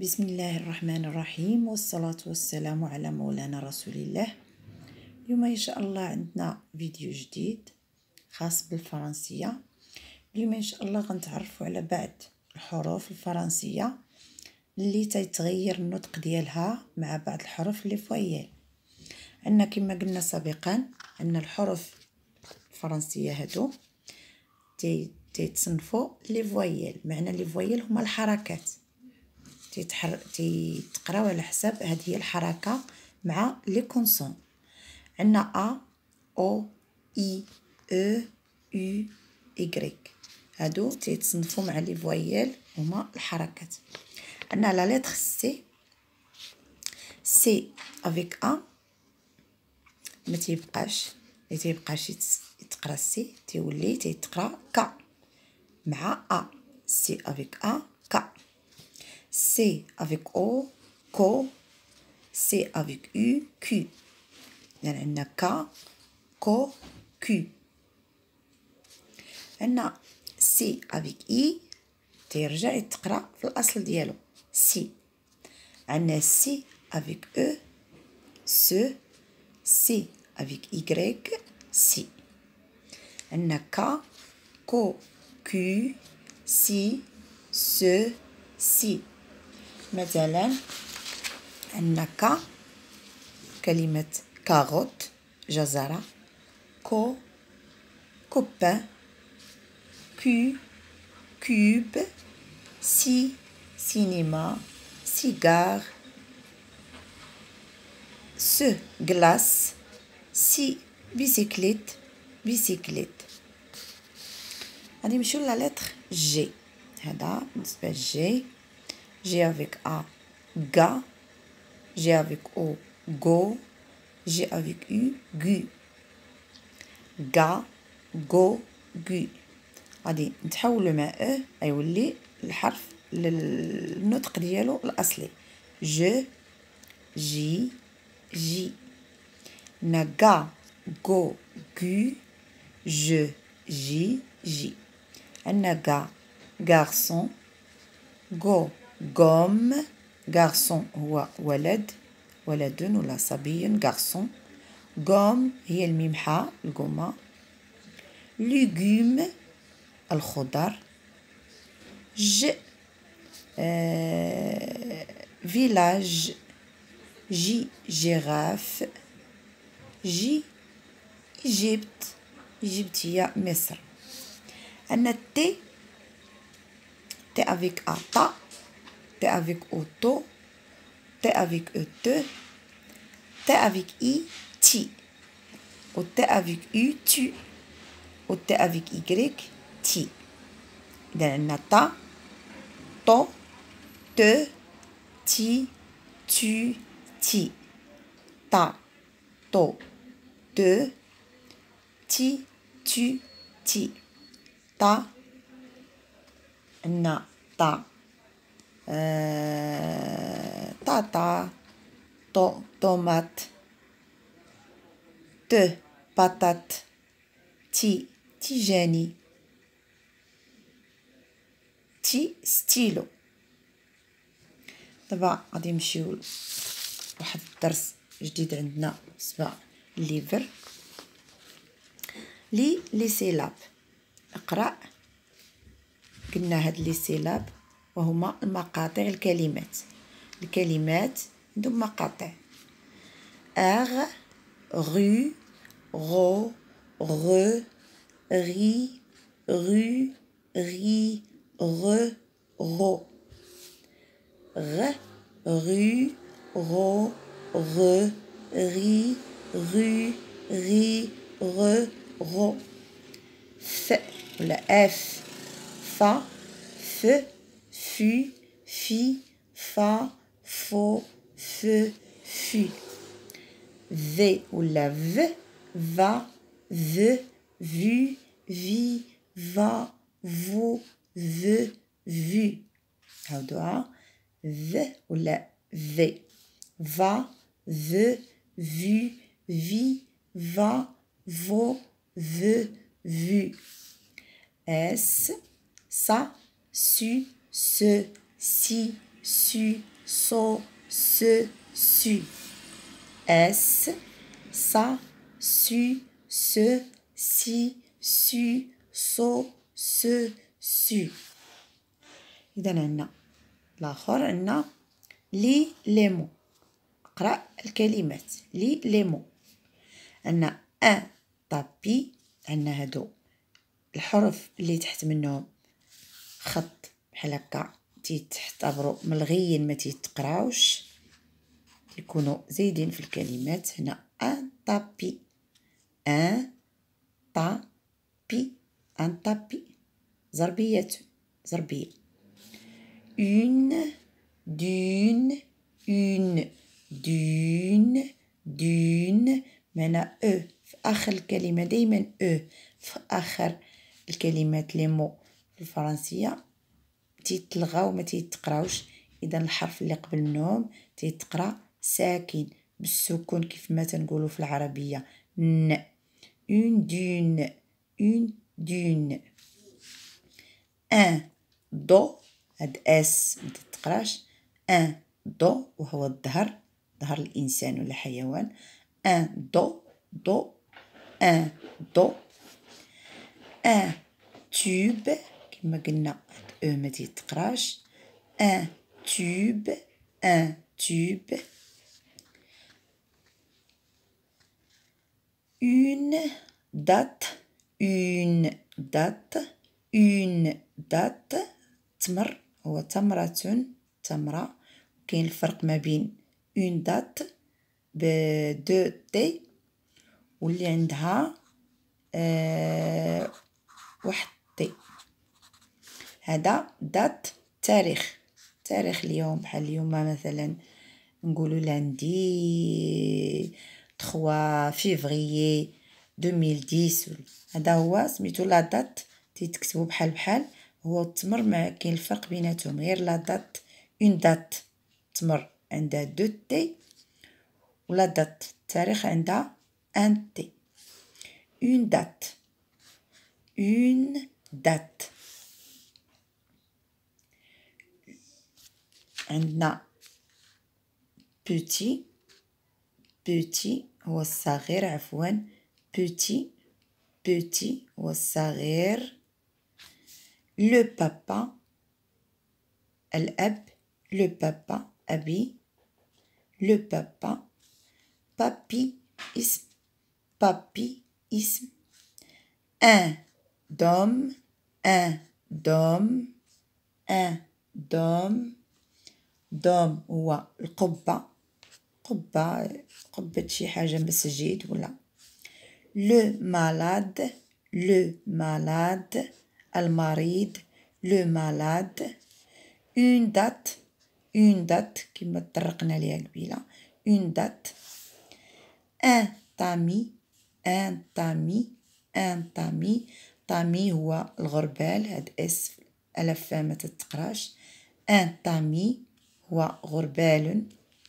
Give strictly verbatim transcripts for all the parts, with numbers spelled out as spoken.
بسم الله الرحمن الرحيم، والصلاة والسلام على مولانا رسول الله. اليوم إن شاء الله عندنا فيديو جديد خاص بالفرنسية. اليوم إن شاء الله غنتعرفوا على بعض الحروف الفرنسية اللي تيتغير النطق ديالها مع بعض الحروف اللي فويال. عندنا كما قلنا سابقا أن الحروف الفرنسية هادو تي تيتصنفوا لي فويال. معنى لي فويال هما الحركات، تيتحر تيتقراو على حساب هذه هي الحركه مع لي كونسون. عندنا ا او اي او يو ايغريك، هادو تيتصنفوا مع لي فويال هما الحركات. عندنا لا لتر سي، سي افيك ا ما تيبقاش ما تيبقاش يتقرا سي، تيولي تيتقرا ك مع ا. سي افيك ا ك. C avec O, co. C avec U, Q. يعني عندنا K, Co, Q. عندنا C avec I تيرجع يتقرا في الأصل ديالو C. عندنا C avec E, se. C avec Y, si. عندنا K, Co, Q, si, se, si. مثلا عندنا ك كلمة كاروت جزرة، كو كوبان، كو كوب، سي سينما، سيجار، س غلاس، سي بيسيكليت بيسيكليت. غادي نمشيو لا لتر جي. هذا بالنسبة لجي. G avec A, ga. G avec O, go. G avec U, gu. Ga, go, gu. غادي نتحولوا مع ا غيولي الحرف للنطق ديالو الاصلي ج جي جي. نا ga, go, gu. je جي جي. عندنا ga garçon، go gomme. garçon هو ولد، ولد ولا صبي garçon. gomme هي الممحى القمة. légume الخضر. ج آه village. جي جيراف. جي إيجيبت، إيجيبت هي مصر. عندنا تي، تي افيك ا تا. T avec auto, T avec E, te, T avec I, ti, au T avec U, tu, au T avec Y, ti. إذا عندنا تا، تو، te, ti, tu, ti. تا، تو، te, ti, tu, ti. تا عندنا تا آه، طاطا، طو طوماط، ت بطاط، تي تيجاني، تي ستيلو. دابا غادي نمشيو لواحد الدرس جديد عندنا بالنسبه لليفر. لي لي سيلاب. اقرا. قلنا هاد لي سيلاب وهما المقاطع الكلمات. الكلمات عندهم مقاطع ار، غو، غو، غ، غي، غو، غي، غ، غو. غ، غو، غو، غ، غي، غو، غي، غ، غو. ف ولا اف، ف، ف، fu, fi, fa, fo, fe, fu. V ولا v, va, ve, vu, vi, va, vo, ve, vu. عاودوها. v ولا v, va, ve, vu, vi, va, vo, ve, vu. S, sa, su, se, si, su, so, se, su. S, sa, su, se, si, su, so, se, su. إذا عندنا الآخر عندنا لي لي مو. اقرأ الكلمات لي لي مو. عندنا ان طابي، عندنا هادو الحروف اللي تحت منهم خط بحال هكا تيتعتبروا ملغيين ما تيتقراوش، يكونوا زايدين في الكلمات. هنا ان طابي، ان طابي، ان طابي ضربيات ضربيه. une d'une une d'une d'une معنى او في اخر الكلمه دائما او في اخر الكلمات لي مو في الفرنسيه تيتلغى وما تيتقراوش. اذا الحرف اللي قبل منهم تيتقرا ساكن بالسكون كيف ما تنقولوا في العربيه ن. une d'une une d'une. un دو، هاد اس ما تتقراش. ان دو وهو الظهر، ظهر الانسان ولا حيوان. ان دو دو ان دو. ان تيوب كما قلنا هاد او ما تيتقراش. ان تيوب ان تيوب. une date une date une date. تمر هو تمرة تمرة. كاين الفرق ما بين اون دات ب دو تي واللي عندها آه واحد تي. هذا دات تاريخ، تاريخ اليوم. بحال اليوم مثلا نقولوا لاندي ثلاثة فيفري ألفين وعشرة. هذا هو سميتو لا دات، تيتكتبوا بحال بحال. هو التمر ما كاين الفرق بيناتهم غير لا دات. اون دات تمر عندها دو تي، ولا دات التاريخ عندها ان تي. اون دات اون دات. عندنا بوتي بوتي هو الصغير عفوا. بوتي بوتي هو الصغير. لو بابا الأب. لو بابا أبي. لو بابا. بابي اسم، بابي اسم. ان دوم ان دوم ان دوم. دوم هو القبة، قبة قبة شي حاجة مسجد ولا. لو مالاد لو مالاد المريض. لو مالاد. اون دات اون دات كما طرقنا ليها قبيله. اون دات. ان طامي ان طامي ان طامي. طامي هو الغربال. هاد اس الف ما تتقراش. ان طامي هو غربال.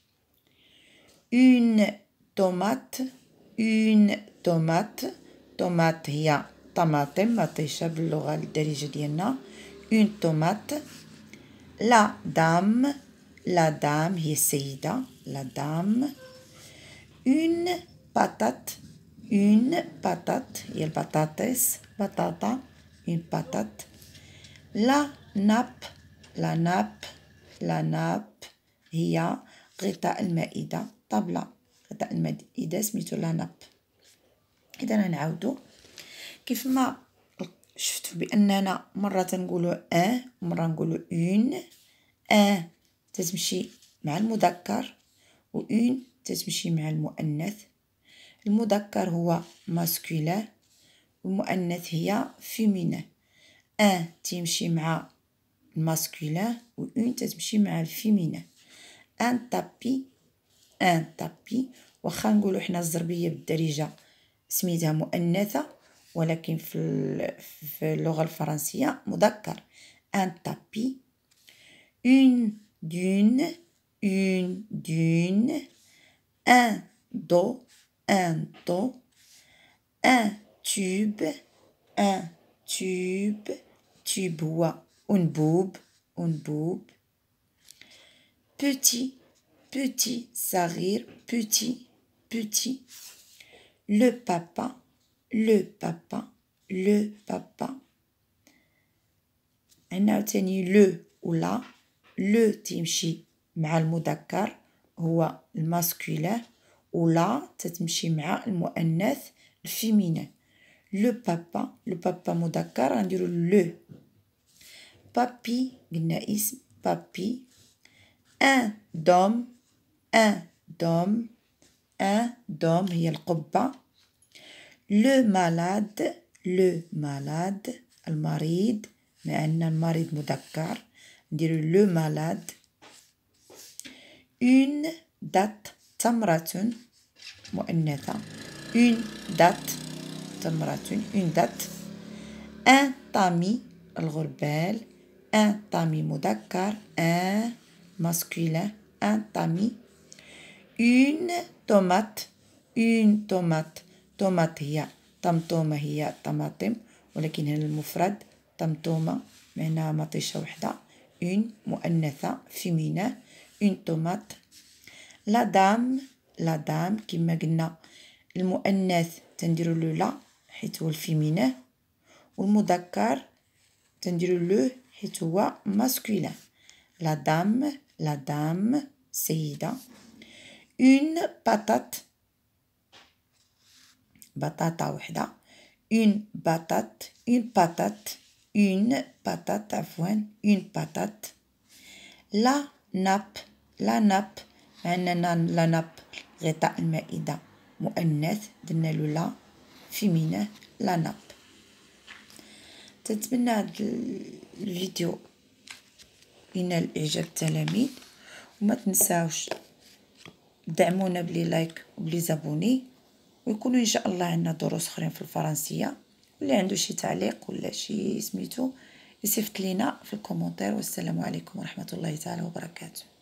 اون طومات اون طومات. طومات هي طماطم مطيشه باللغه الدارجه ديالنا. اون طومات. لا دام لا دام هي السيده. لا دام. اون باتات اون باتات هي البطاطس بطاطا. اون باتات. لا ناب لا ناب لا ناب هي غطاء المائدة، طبلة غطاء المائدة سميتو لا ناب. إذا نعاودو كيف ما شفتوا بأننا مرة تنقولو ان ومرة نقولو اون. ان تتمشي مع المذكر و اون تتمشي مع المؤنث. المذكر هو ماسكولين والمؤنث هي فيمينين. ان تمشي مع الماسكولين و اون تتمشي مع الفيمينين. ان طابي ان طابي. واخا نقولوا حنا الزربيه بالدارجه سميتها مؤنثه، ولكن في في اللغه الفرنسيه مذكر. ان طابي. اون دون اون دون. ان دو ان دو. ان تيوب ان تيوب. تيوب هو انبوب انبوب. petit petit صغير petit petit. Le papa le papa le papa. عندنا عاوتاني لو ولا لو تمشي مع المذكر هو الماسكولين ولا تتمشي مع المؤنث الفيمينين. لو بابا لو بابا مذكر غنديرو لو. بابي قلنا اسم بابي. ان دوم ان دوم ان دوم هي القبة. لو مالاد لو مالاد المريض لأن المريض مذكر نديرو لو مالاد. اون دات تمرة مؤنثة. اون دات تمرة اون دات. ان طامي الغربال. ان طامي مذكر. ان ماسكولين ان طامي. اون طومات اون طومات طومات هي طمطومة هي طماطم ولكن هنا المفرد طمطومة معناها مطيشة وحدة. اون مؤنثة فيمينين اون طومات. لا دام لا دام كما قلنا المؤنث تنديرو له لا حيت هو الفيمينين والمذكر تنديرو له حيت هو ماسكولين. لا دام لا دام سيدة. اون باتات بطاطا وحدة. اون باتات اون باتات اون باتات عفوا اون باتات. لا ناب لا ناب عندنا لا ناب غطاء المائدة مؤنث درنا له لا فيمينين لا ناب. تتمنى هاد الفيديو ينال اعجاب التلاميذ وما تنساوش دعمونا بلي لايك وبلي زابوني ويكونوا ان شاء الله عندنا دروس اخرين في الفرنسيه. واللي عنده شي تعليق ولا شي سميتو يصيفط لينا في الكومونتير. والسلام عليكم ورحمه الله تعالى وبركاته.